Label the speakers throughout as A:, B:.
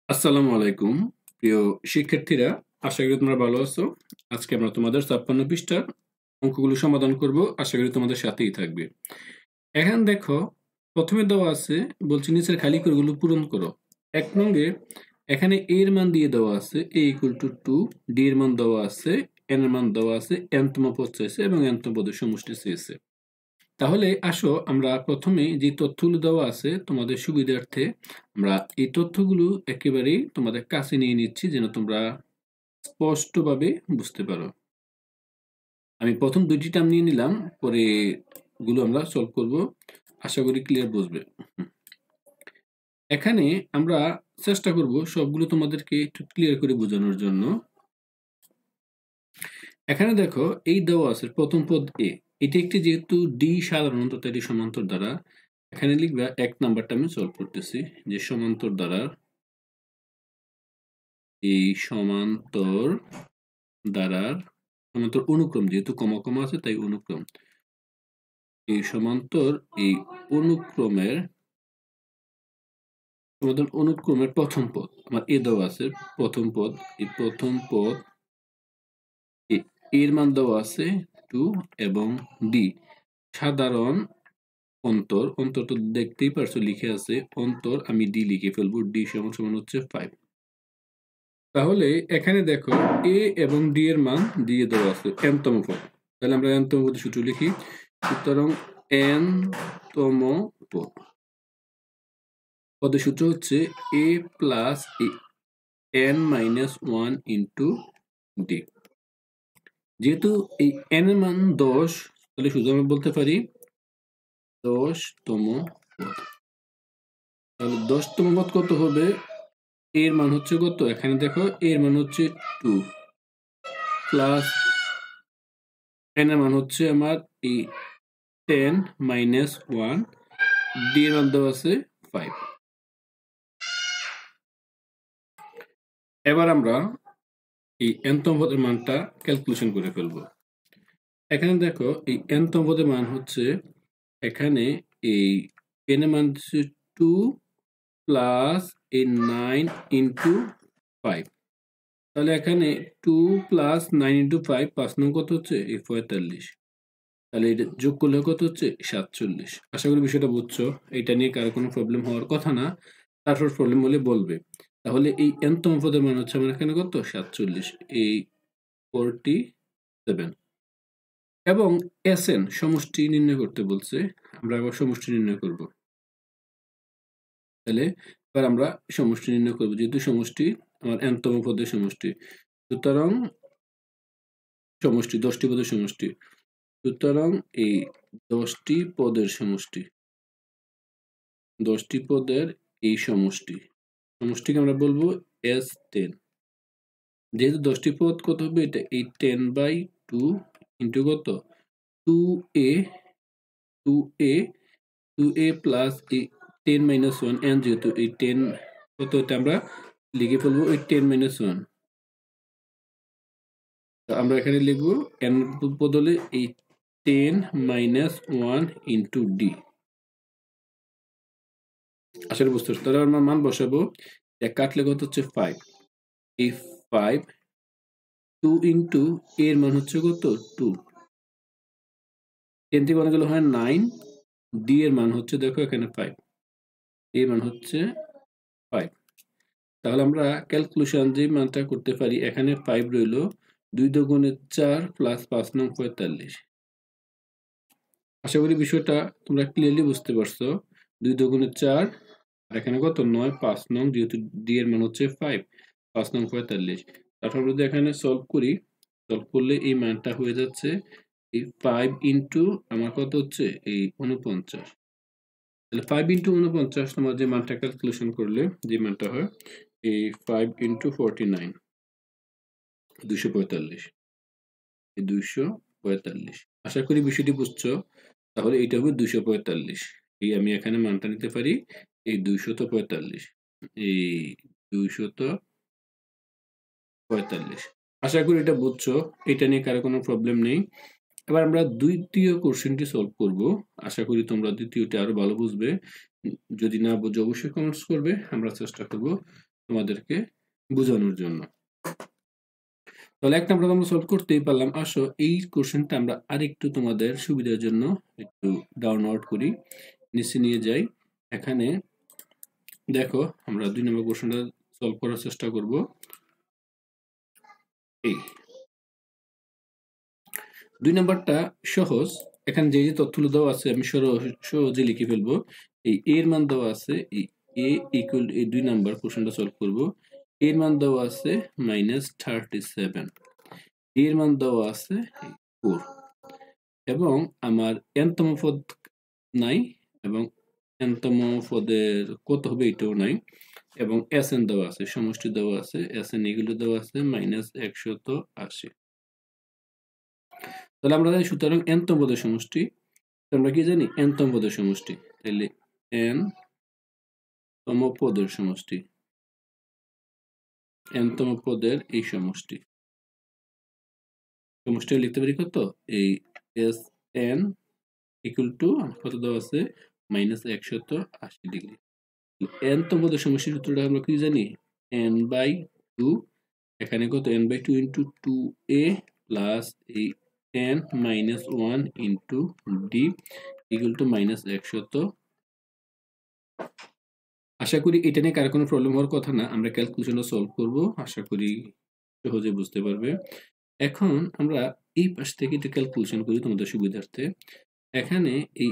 A: আসসালামু আলাইকুম প্রিয় শিক্ষার্থীরা, আশা করি তোমরা ভালো আছো। আজকে আমরা তোমাদের 56 পৃষ্ঠার অঙ্কগুলো সমাধান করব। আশা করি তোমাদের সাথেই থাকবে। এখন দেখো, প্রথমে দেওয়া আছে, বলছে নিচের খালি ঘরগুলো পূরণ করো। 1 নঙ্গে এখানে a এর মান দিয়ে দেওয়া আছে a = 2, d এর মান দেওয়া আছে, n এর মান দেওয়া আছে, n তম পদ চাইছে এবং n তম পদের সমষ্টি চেয়েছে। তাহলে আসো আমরা প্রথমে যে তথ্যগুলো দেওয়া আছে তোমাদের সুবিধার্থে আমরা এই তথ্যগুলো একেবারেই তোমাদের কাছে নিয়ে নিচ্ছি যেন তোমরা স্পষ্টভাবে বুঝতে পারো। আমি প্রথম দুইটি টার্ম নিয়ে নিলাম, পরে গুলো আমরা সলভ করব। আশা করি ক্লিয়ার বুঝবে। এখানে আমরা চেষ্টা করব সবগুলো তোমাদেরকে একটু ক্লিয়ার করে বোঝানোর জন্য। এখানে দেখো এই দেওয়া আছে প্রথম পদ এ, এটি একটি যেহেতু ডি সাধারণত এটি সমান্তর দ্বারা, এখানে লিখবা 1 নাম্বারটা আমি সলভ করতেছি যে সমান্তর দ্বারা এই সমান্তর দ্বারার সমান্তর অনুক্রম, যেহেতু কমা কমা আছে তাই অনুক্রম, এই সমান্তর এই অনুক্রমের অনুক্রমের প্রথম পদ আমার এ দেওয়া আছে। প্রথম পদ, এই প্রথম পদ এর মান দেওয়া আছে 2 এবং ডি সাধারণ অন্তর, অন্তর তো দেখতেই পারছো লিখে আছে অন্তর, আমি ডি লিখে ফেলবো, ডি সমান সমান হচ্ছে 5। তাহলে এখানে দেখো এ এবং ডি এর মান দিয়ে দেওয়া আছে n তম পদ। তাহলে আমরা n তম পদের সূত্র লিখি। সুতরাং n তম পদ পদের সূত্র হচ্ছে a plus n-1 into D. যেহেতু এই n এর মান 10, তাহলে শুধু আমরা বলতে পারি 10তম পদ। তাহলে 10তম পদ কত হবে? এর মান হচ্ছে কত? এখানে দেখো এর মান হচ্ছে 2 প্লাস n এর মান হচ্ছে আমার এই 10 মাইনাস 1, ডি এর মান দেওয়া আছে 5। এবার আমরা এই n-তম পদের মানটা ক্যালকুলেশন করে ফেলব। এখানে দেখো এই n-তম পদের মান হচ্ছে এখানে এই n এর মান হচ্ছে 2 প্লাস এই 9 ইন্টু 5। তাহলে এখানে 2 প্লাস 9 ইন্টু 5, 5 নং কত হচ্ছে? এই 45। তাহলে এটা যোগ করলে কত হচ্ছে? 47। আশা করি বিষয়টা বুঝছো। এটা নিয়ে কারো কোনো প্রবলেম হওয়ার কথা না, তারপর প্রবলেম হলে বলবে। তাহলে এই n-তম পদের মান হচ্ছে আমার এখানে কত? 47, এই 47। এবং Sn সমষ্টি নির্ণয় করতে বলছে, আমরা আবার সমষ্টি নির্ণয় করব। তাহলে এবার আমরা সমষ্টি নির্ণয় করব, যেহেতু সমষ্টি আমার n-তম পদের সমষ্টি। সুতরাং সমষ্টি 10টি পদের সমষ্টি, সুতরাং এই 10টি পদের সমষ্টি, 10টি পদের এই সমষ্টিকে আমরা বলবো S10। যেহেতু 10টি পদ কত হবে? এটা এই 10/2 ইন্টু কত? 2a 2a প্লাস এই 10 মাইনাস 1 n, যেহেতু এই 10 কত হতে আমরা লিখে ফেলবো এই 10 মাইনাস 1। আমরা এখানে লিখবো n বদলে এই 10 মাইনাস 1 ইন্টু ডি। আসলে বুঝতে পারছি। তাহলে আমরা মান বসাবো, এক কাটলে কত হচ্ছে? 5। এই 5 2 ইন্টু এর মান হচ্ছে কত? 2। 10 থেকে 1 গেলে হয় 9, ডি এর মান হচ্ছে দেখো এখানে 5, এর মান হচ্ছে 5। তাহলে আমরা ক্যালকুলেশন যে মানটা করতে পারি, এখানে 5 রইল, 2 দুগুণে 4 প্লাস 5 নং 45। আশা করি বিষয়টা তোমরা ক্লিয়ারলি বুঝতে পারছো। 2 দুগুণে 4 আর এখানে কত? 9, 5 নং, যেহেতু ডি এর মান হচ্ছে 5, 5 নং 45। তারপর যদি এখানে সলভ করি, সলভ করলে এই মানটা হয়ে যাচ্ছে এই 5 ইন্টু আমার কত হচ্ছে? এই 49। তাহলে 5 ইন্টু 49 তোমার যে মানটা ক্যালকুলেশন করলে যে মানটা হয় এই 5 ইন্টু 49, 245, এই 245। আশা করি বিষয়টি বুঝছো। তাহলে এটা হবে 245। এই আমি এখানে মানটা নিতে পারি এই 245, এই 245। আশা করি এটা বুঝছো। এটা নিয়ে কারো কোনো প্রবলেম নেই। এবার আমরা দ্বিতীয় কোশ্চেনটি সলভ করব। আশা করি তোমরা দ্বিতীয়টি আরো ভালো বুঝবে। যদি না বুঝো অবশ্যই কমেন্টস করবে, আমরা চেষ্টা করব তোমাদেরকে বোঝানোর জন্য। তাহলে 1 নাম্বার আমরা সলভ করতেই পারলাম। আসো এই কোশ্চেনটা আমরা আরেকটু তোমাদের সুবিধার জন্য একটু ডাউনলোড করি, নিচে নিয়ে যাই। এখানে দেখো আমরা 2 নম্বর কোশ্চেনটা সলভ করার চেষ্টা করব। এই 2 নাম্বারটা সহজ। এখানে যে তথ্যগুলো দেওয়া আছে আমি সহজে লিখে ফেলবো। এই a এর মান দেওয়া আছে, এই a ইকুয়াল এই 2 নাম্বার কোশ্চেনটা সলভ করব। a এর মান দেওয়া আছে -37, d এর মান দেওয়া আছে 4 এবং আমার n-তম পদ নাই এবং n-তম পদের কত হবে এটাও নাই এবং Sn দেওয়া আছে, সমষ্টি দেওয়া আছে, Sn এগুলো দেওয়া আছে -180। তাহলে আমরা জানি সুতরাং n-তম পদের সমষ্টি, আমরা কি জানি n-তম পদের সমষ্টি, তাহলে n-তম পদের সমষ্টি, n-তম পদের এই সমষ্টি লিখতে পারি কত, এই Sn ইকুয়াল টু কত দেওয়া আছে -180 n-তম পদের সমষ্টির সূত্রটা আমরা কি জানি n/2, এখানে কত n/2 ইন্টু 2a প্লাস এই n-1 into d equal to -180। আশা করি এটা নিয়ে কারো কোনো প্রবলেম হওয়ার কথা না। আমরা ক্যালকুলেশনটা সলভ করব, আশা করি সহজে বুঝতে পারবে। এখন আমরা এই পাশ থেকে এটা ক্যালকুলেশন করি তোমাদের সুবিধার্থে। এখানে এই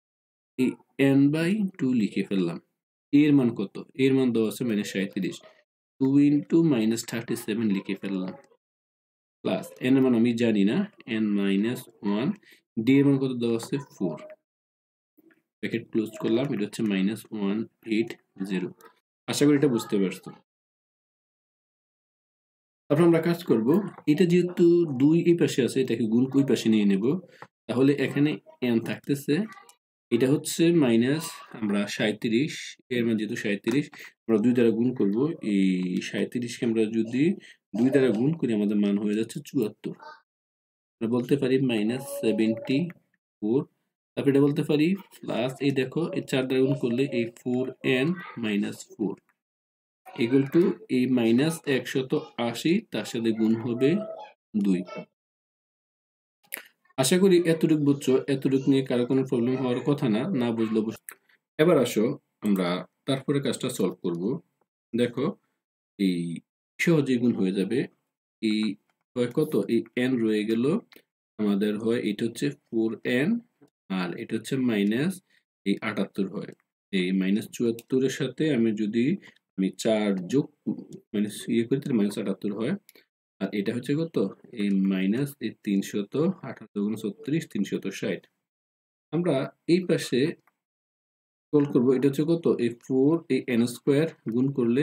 A: n/2 লিখে ফেললাম। এর মান কত, এর মান দেওয়া আছে -37, 2 ইন্টু -37 লিখে ফেললাম প্লাস n এর মান আমি জানি না, n-1, d এর মান কত দেওয়া আছে 4, ব্র্যাকেট ক্লোজ করলাম, এটা হচ্ছে -180। আশা করি এটা বুঝতে পারছো। তারপর আমরা কাজ করব, এটা যেহেতু 2 এই পাশে আছে এটাকে গুণ ওই পাশে নিয়ে নেব, তাহলে এখানে n থাকতেছে, এটা হচ্ছে মাইনাস আমরা 37, এর মান যেহেতু 37 আমরা 2 দ্বারা গুণ করব, এই 37 কে আমরা যদি 2 দ্বারা গুণ করি আমাদের মান হয়ে যাচ্ছে 74। আমরা বলতে পারি -74, তারপর এটা বলতে পারি প্লাস এই দেখো এই 4 দ্বারা গুণ করলে এই 4n - 4 ইকুয়াল টু এই -180 তার সাথে গুণ হবে 2। আশা করি এতটুকু বুঝছো, এতটুকু নিয়ে কারো কোনো প্রবলেম হওয়ার কথা না, না বুঝলে এবার আসো আমরা তারপরে কাজটা সলভ করব। দেখো এই সহজেই গুণ হয়ে যাবে, এই হয় কত, এই n রয়ে গেল আমাদের, হয় এটা হচ্ছে 4n আর এটা হচ্ছে মাইনাস এই 78 হয়, এই -74 এর সাথে আমি যদি 4 যোগ মানে ইয়ে করি তাহলে -78 হয়, আর এটা হচ্ছে কত এই মাইনাস এই 378 × 36 360। আমরা এই পাশে সলভ করব, এটা হচ্ছে কত এই 4 এই n স্কয়ার গুণ করলে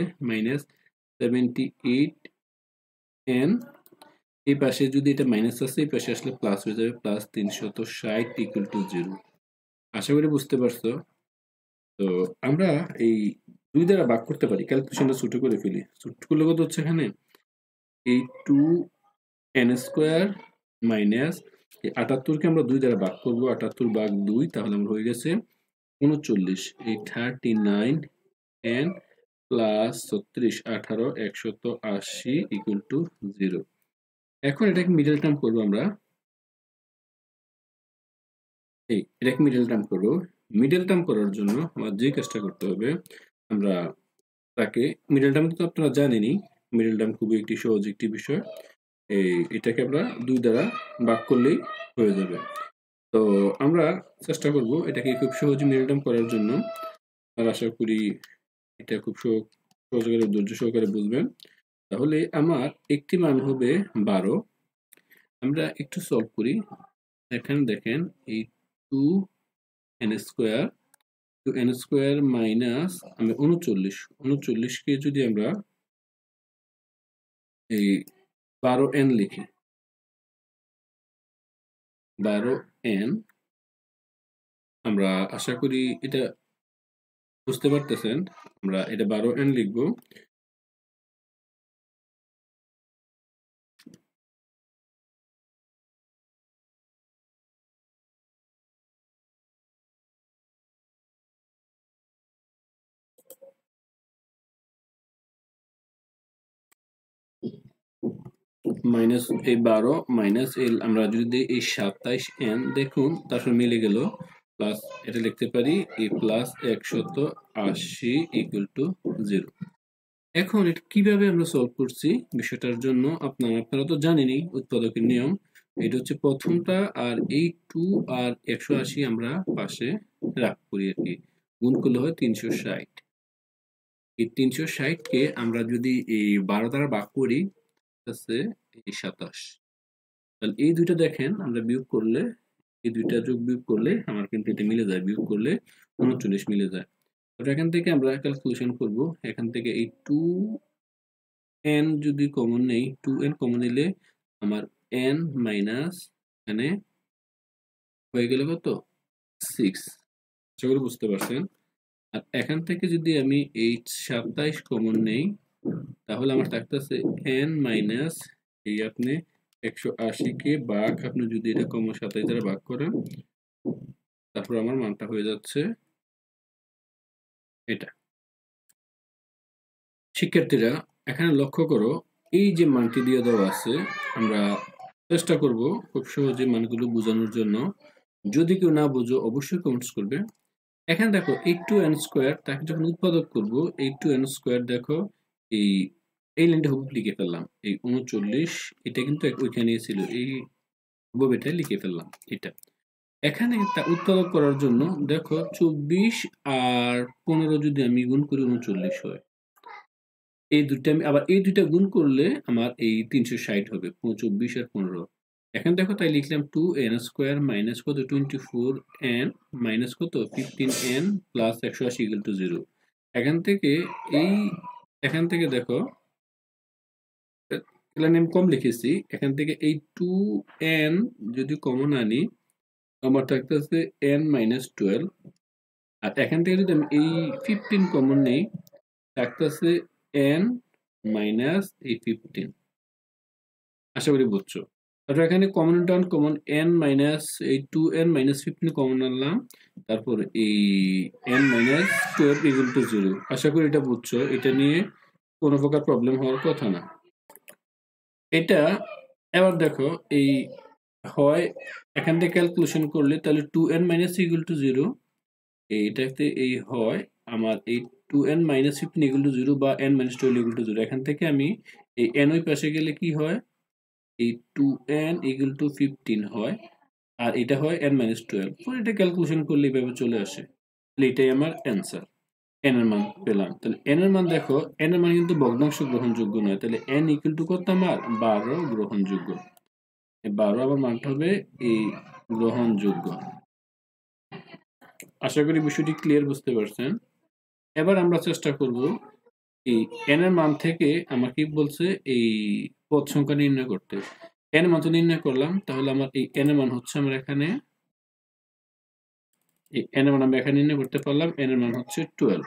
A: -78n, এই পাশে যদি এটা মাইনাস আছে এই পাশে আসলে প্লাস হয়ে যাবে, প্লাস 360 ইকুয়াল টু 0। আশা করি বুঝতে পারছো। তো আমরা এই 2 দ্বারা ভাগ করতে পারি, ক্যালকুলেশনটা ছোট করে ফেলি, ছোট করলে কত হচ্ছে এখানে এই 2n স্কয়ার মাইনাস এই 78 কে আমরা 2 দ্বারা ভাগ করব, 78 ভাগ 2 তাহলে আমরা হয়ে গেছে 39, এই 39n প্লাস 36 18 180 ইকুয়াল টু 0। এখন এটাকে মিডল টার্ম করব আমরা, এই এটাকে মিডল টার্ম করব। মিডল টার্ম করার জন্য আমার যে কাজটা করতে হবে, আমরা তাকে মিডল টার্ম তো আপনারা জানেনই, মিডল টার্ম খুবই একটি সহজ একটি বিষয়, এটাকে আমরা 2 দ্বারা ভাগ করলেই হয়ে যাবে। তো আমরা চেষ্টা করব এটাকে খুব সহজে মিডল টার্ম করার জন্য, আর আশা করি এটা খুব সহজ করে ধৈর্য সহকারে বুঝবেন। তাহলে আমার একটি মান হবে 12, আমরা একটু সলভ করি। এখানে দেখেন এই 2n square, 2n square minus আমি 39 কে যদি আমরা এই 12n লিখি, 12n, আমরা আশা করি এটা বুঝতে পারতেছেন, আমরা এটা 12n লিখবো। মাইনাস এই 12 মাইনাস এল আমরা যদি এই 27n দেখুন তারপর মিলে গেল প্লাস এটা লিখতে পারি এই প্লাস 180 ইকুয়াল টু 0। এখন এটা কিভাবে আমরা সলভ করছি বিষয়টার জন্য আপনারা তো জানেনই উৎপাদকের নিয়ম। এটা হচ্ছে প্রথমটা আর এই 2 আর 180 আমরা পাশে রাখ করি আর কি, গুণ করলে হয় 360। এই 360 কে আমরা যদি এই 12 দ্বারা ভাগ করি আছে এই 27। তাহলে এই দুইটা দেখেন আমরা বিয়োগ করলে এই দুইটা যোগ বিয়োগ করলে আমার কিন্তু এটা মিলে যায়, বিয়োগ করলে 39 মিলে যায়। তো এখান থেকে আমরা ক্যালকুলেশন করব, এখান থেকে এই 2n যদি কমন নেই, 2n কমন নিলে আমার n মাইনাস এখানে হয়ে গেল কত 6। আশা করি বুঝতে পারছেন। আর এখান থেকে যদি আমি এই 27 কমন নেই তাহলে আমার থাকতেছে n মাইনাস এই আপনি 180 কে ভাগ আপনি যদি এটা কমন 27 দ্বারা ভাগ করেন তারপর আমার মানটা হয়ে যাচ্ছে এটা। শিক্ষার্থীরা এখানে লক্ষ্য করো এই যে মানটি দিয়ে দেওয়া আছে আমরা চেষ্টা করব খুব সহজে মানগুলো বোঝানোর জন্য। যদি কেউ না বোঝো অবশ্যই কমেন্টস করবে। এখানে দেখো এই 2n স্কয়ার তাকে যখন উৎপাদক করব এই 2n স্কয়ার দেখো এই এই লাইনটা হুবহু লিখে ফেললাম এই 39 এটা কিন্তু ওইখানেই ছিল এই হুবহু এটা লিখে ফেললাম এটা। এখানে তা উৎপাদক করার জন্য দেখো 24 আর 15 যদি আমি গুণ করি 39 হয়। এই দুইটা আমি আবার এই দুইটা গুণ করলে আমার এই 360 হবে 24 আর 15। এখন দেখো তাই লিখলাম 2n স্কয়ার মাইনাস কত 24n মাইনাস কত 15n প্লাস 180 ইকুয়াল টু 0। এখান থেকে দেখো এখানে আমি কম লিখেছি, এখান থেকে এই 2n যদি কমন আনি আমার থাকতেছে n মাইনাস 12। আর এখান থেকে যদি আমি এই 15 কমন নেই থাকতেছে n মাইনাস এই 15। আশা করি বুঝছো। তারপর এখানে common term common n minus এই 2n মাইনাস 15 কমন আনলাম, তারপর এই n মাইনাস 12 ইকুয়াল টু 0। আশা করি এটা বুঝছো, এটা নিয়ে কোনো প্রকার প্রবলেম হওয়ার কথা না। এটা এবার দেখো এই হয় এখান থেকে ক্যালকুলেশন করলে তাহলে 2n মাইনাস ইকুয়াল টু 0 এইটাতে এই হয় আমার এই 2n মাইনাস 15 ইকুয়াল টু 0 বা n মাইনাস 12 ইকুয়াল টু 0। এখান থেকে আমি এই n ওই পাশে গেলে কি হয় এই 2n ইকুয়াল টু 15 হয় আর এটা হয় n মাইনাস 12। তো এটা ক্যালকুলেশন করলে এইভাবে চলে আসে। তাহলে এটাই আমার অ্যান্সার, n এর মান পেলাম। তাহলে n এর মান দেখো n এর মান কিন্তু ভগ্নাংশ গ্রহণযোগ্য নয়, তাহলে n ইকুয়াল টু কত আমার 12 গ্রহণযোগ্য। এই 12 আবার মানটা হবে এই গ্রহণযোগ্য। আশা করি বিষয়টি ক্লিয়ার বুঝতে পারছেন। এবার আমরা চেষ্টা করব এই n এর মান থেকে আমার কি বলছে এই পদ সংখ্যা নির্ণয় করতে। n এর মান তো নির্ণয় করলাম, তাহলে আমার এই n এর মান হচ্ছে আমার এখানে এই n এর মান আমরা এখানে নির্ণয় করতে পারলাম। n এর মান হচ্ছে 12,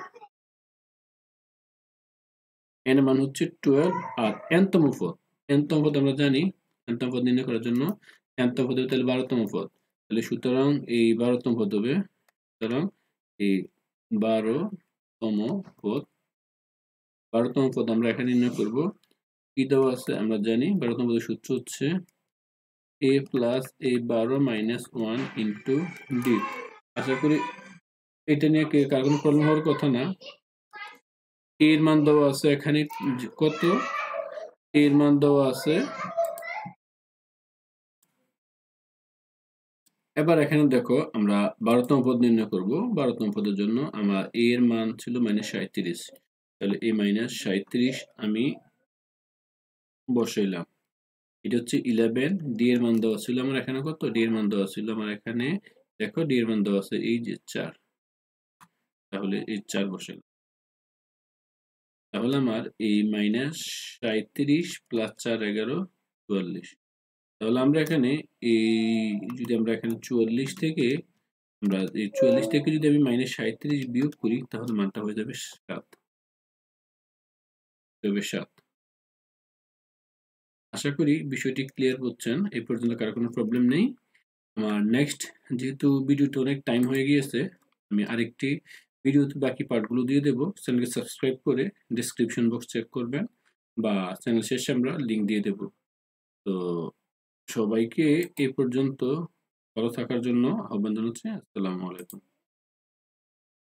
A: n এর মান হচ্ছে 12 আর n তম পদ আমরা জানি n তম পদ নির্ণয় করার জন্য n তম পদ তাহলে 12তম পদ, তাহলে সুতরাং এই 12তম পদ হবে, সুতরাং এই 12তম পদ 12তম পদ আমরা এখানে নির্ণয় করব। কি দেওয়া আছে আমরা জানি 12তম পদের সূত্র হচ্ছে a plus a 12 minus 1 into d। আশা করি এটা নিয়ে কার কোনো প্রবলেম হওয়ার কথা না। এর মান দেওয়া আছে এখানে কত, এর মান দেওয়া আছে, এবার এখানে দেখো আমরা 12তম পদ নির্ণয় করব। 12তম পদের জন্য আমার a এর মান ছিল -37, তাহলে a -37 আমি বসাইলাম। এটা হচ্ছে 11, d এর মান দেওয়া ছিল আমার এখানে কত, d এর মান দেওয়া ছিল আমার এখানে দেখো d এর মান দেওয়া আছে এই যে 4, তাহলে এই 4 বসাইলাম। তাহলে আমার এই -37 প্লাস 4 11 44। তাহলে আমরা এখানে এই যদি আমরা এখানে 44 থেকে আমরা এই 44 থেকে যদি আমি -37 বিয়োগ করি তাহলে মানটা হয়ে যাবে 7। আশা করি বিষয়টি ক্লিয়ার বুঝছেন। এই পর্যন্ত কারো কোনো প্রবলেম নেই। আমার নেক্সট যেহেতু ভিডিওটা অনেক টাইম হয়ে গিয়েছে আমি আরেকটি ভিডিওতে বাকি পার্টগুলো দিয়ে দেবো। চ্যানেলকে সাবস্ক্রাইব করে ডেসক্রিপশন বক্স চেক করবেন বা চ্যানেল শেষে আমরা লিঙ্ক দিয়ে দেবো। তো সবাইকে এ পর্যন্ত ভালো থাকার জন্য আহ্বান জানাচ্ছি। আসসালামু আলাইকুম।